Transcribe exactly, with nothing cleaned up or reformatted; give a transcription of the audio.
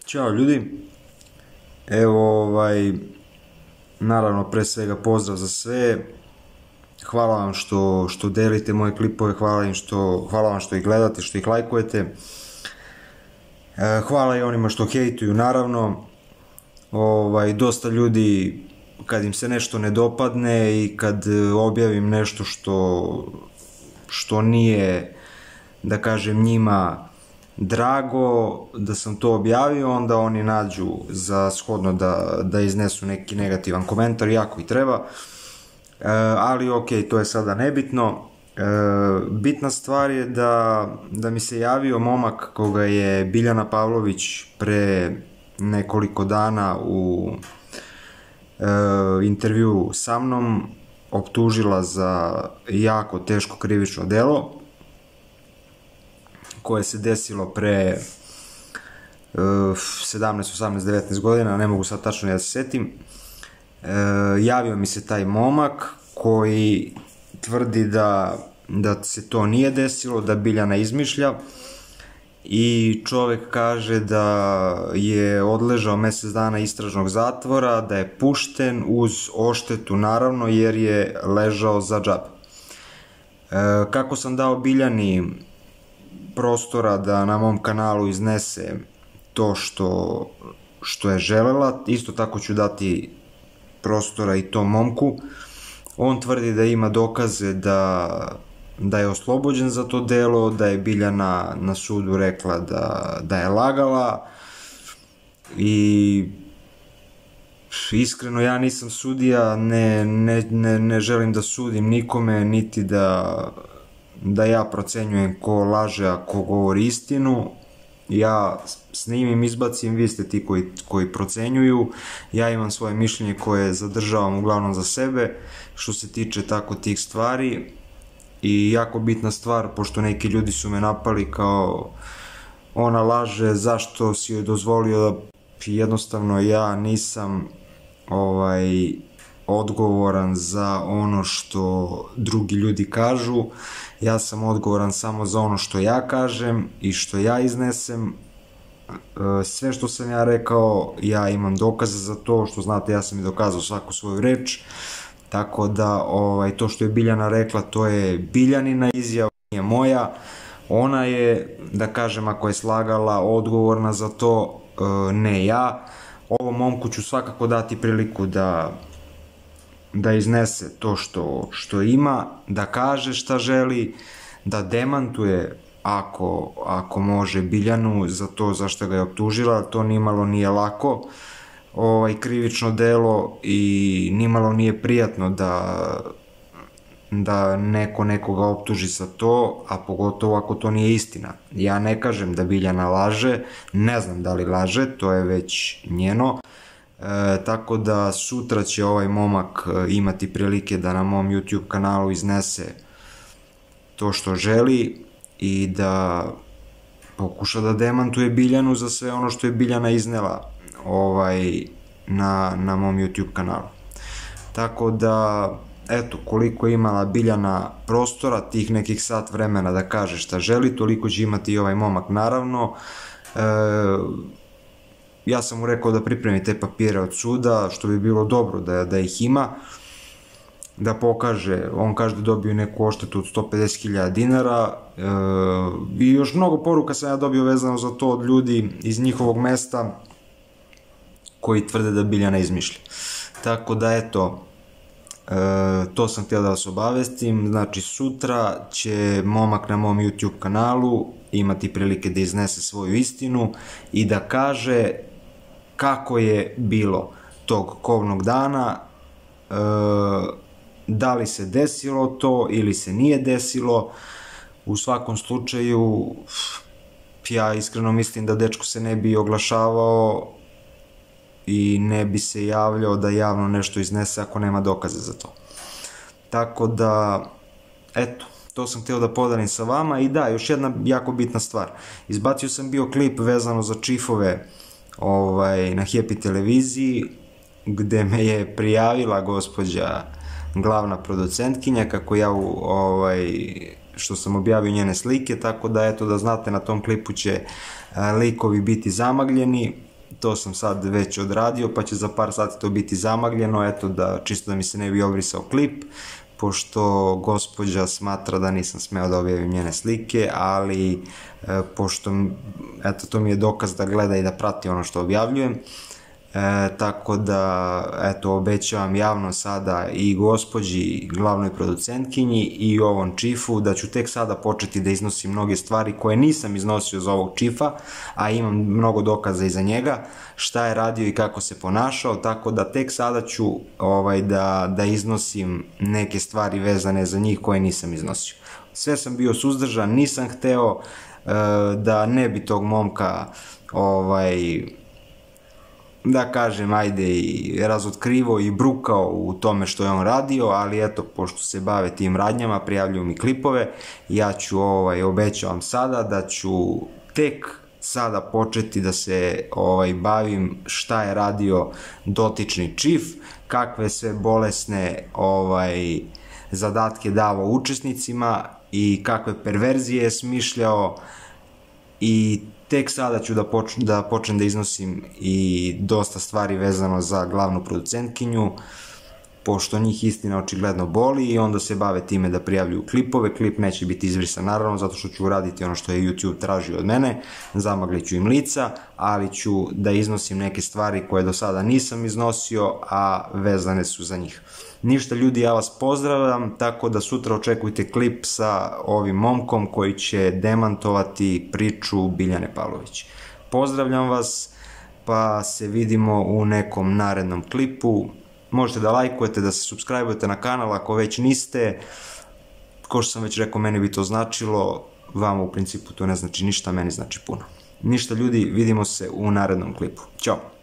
Ćao ljudi, evo ovaj, naravno pre svega pozdrav za sve, hvala vam što, što delite moje klipove, hvala, im što, hvala vam što ih gledate, što ih lajkujete, e, hvala i onima što hejtuju naravno, ovaj, dosta ljudi kad im se nešto ne dopadne i kad objavim nešto što, što nije, da kažem, njima drago da sam to objavio, onda oni nađu za shodno da, da iznesu neki negativan komentar, jako i treba, e, ali ok, to je sada nebitno. E, bitna stvar je da, da mi se javio momak koga je Biljana Pavlović pre nekoliko dana u e, intervju sa mnom optužila za jako teško krivično delo koje se desilo pre uh, sedamnaest, osamnaest, devetnaest godina, ne mogu sad tačno ja da se setim. Uh, javio mi se taj momak koji tvrdi da, da se to nije desilo, da Biljana izmišlja, i čovek kaže da je odležao mesec dana istražnog zatvora, da je pušten uz odštetu naravno jer je ležao za džabe. Uh, kako sam dao Biljani prostora da na mom kanalu iznese to što, što je želela, isto tako ću dati prostora i tom momku. On tvrdi da ima dokaze da, da je oslobođen za to delo, da je Biljana na sudu rekla da, da je lagala, i iskreno ja nisam sudija, ne, ne, ne, ne želim da sudim nikome, niti da da ja procenjujem ko laže, a ko govori istinu. Ja snimim, izbacim, vi ste ti koji, koji procenjuju. Ja imam svoje mišljenje koje zadržavam uglavnom za sebe što se tiče tako tih stvari. I jako bitna stvar, pošto neki ljudi su me napali kao ona laže, zašto si joj dozvolio da, jednostavno ja nisam ovaj odgovoran za ono što drugi ljudi kažu, ja sam odgovoran samo za ono što ja kažem i što ja iznesem. Sve što sam ja rekao, ja imam dokaze za to, što znate, ja sam i dokazao svaku svoju reč, tako da ovaj, to što je Biljana rekla, to je Biljanina izjava, nije moja. Ona je, da kažem, ako je slagala, odgovorna za to, ne ja. Ovom momku ću svakako dati priliku da da iznese to što, što ima, da kaže šta želi, da demantuje ako, ako može Biljanu za to za što ga je optužila. To nimalo nije lako, ovaj, krivično delo, i nimalo nije prijatno da, da neko nekoga optuži za to, a pogotovo ako to nije istina. Ja ne kažem da Biljana laže, ne znam da li laže, to je već njeno. E, tako da sutra će ovaj momak imati prilike da na mom YouTube kanalu iznese to što želi i da pokuša da demantuje Biljanu za sve ono što je Biljana iznela ovaj, na, na mom YouTube kanalu. Tako da, eto, koliko je imala Biljana prostora, tih nekih sat vremena da kaže šta želi, toliko će imati i ovaj momak naravno. E, Ja sam mu rekao da pripremi te papire od suda, što bi bilo dobro da, da ih ima, da pokaže, on kaže da dobiju neku odštetu od sto pedeset hiljada dinara, e, i još mnogo poruka sam ja dobio vezano za to od ljudi iz njihovog mesta koji tvrde da Biljana izmišlja. Tako da, eto, e, to sam htio da vas obavestim. Znači, sutra će momak na mom YouTube kanalu imati prilike da iznese svoju istinu i da kaže kako je bilo tog kobnog dana, e, da li se desilo to ili se nije desilo. U svakom slučaju, ja iskreno mislim da dečko se ne bi oglašavao i ne bi se javljao da javno nešto iznese ako nema dokaze za to. Tako da, eto, to sam htio da podelim sa vama. I da, još jedna jako bitna stvar. Izbacio sam bio klip vezano za čifove ovaj, na Happy televiziji, gde me je prijavila gospođa glavna producentkinja, kako ja ovaj, što sam objavio njene slike, tako da eto da znate, na tom klipu će likovi biti zamagljeni. to sam sad već odradio, pa će za par sati to biti zamagljeno, eto da, čisto da mi se ne bi obrisao klip, pošto gospođa smatra da nisam smeo da objavim njene slike, ali e, pošto, eto, to mi je dokaz da gleda i da prati ono što objavljujem. E, tako da, eto, obećavam javno sada i gospođi, glavnoj producentkinji i ovom čifu da ću tek sada početi da iznosim mnoge stvari koje nisam iznosio za ovog čifa, a imam mnogo dokaza iza njega, šta je radio i kako se ponašao, tako da tek sada ću ovaj, da, da iznosim neke stvari vezane za njih koje nisam iznosio. Sve sam bio suzdržan, nisam hteo e, da ne bi tog momka ovaj... da kažem, ajde, i razotkrivo i brukao u tome što je on radio, ali eto, pošto se bave tim radnjama, prijavljuju mi klipove, ja ću, ovaj, obećavam sada da ću tek sada početi da se ovaj, bavim šta je radio dotični čif, kakve sve bolesne ovaj, zadatke davao učesnicima i kakve perverzije je smišljao, i tek sada ću da, poč da počnem da iznosim i dosta stvari vezano za glavnu producentkinju, pošto njih istina očigledno boli i onda se bave time da prijavljuju klipove. Klip neće biti izbrisan naravno, zato što ću uraditi ono što je YouTube tražio od mene, zamaglit ću im lica, ali ću da iznosim neke stvari koje do sada nisam iznosio, a vezane su za njih. Ništa ljudi, ja vas pozdravljam, tako da sutra očekujte klip sa ovim momkom koji će demantovati priču Biljane Pavlović. Pozdravljam vas, pa se vidimo u nekom narednom klipu. Možete da lajkujete, da se subscribe-ujete na kanal ako već niste. Ko što sam već rekao, meni bi to značilo, vama u principu to ne znači ništa, meni znači puno. Ništa ljudi, vidimo se u narednom klipu. Ćao!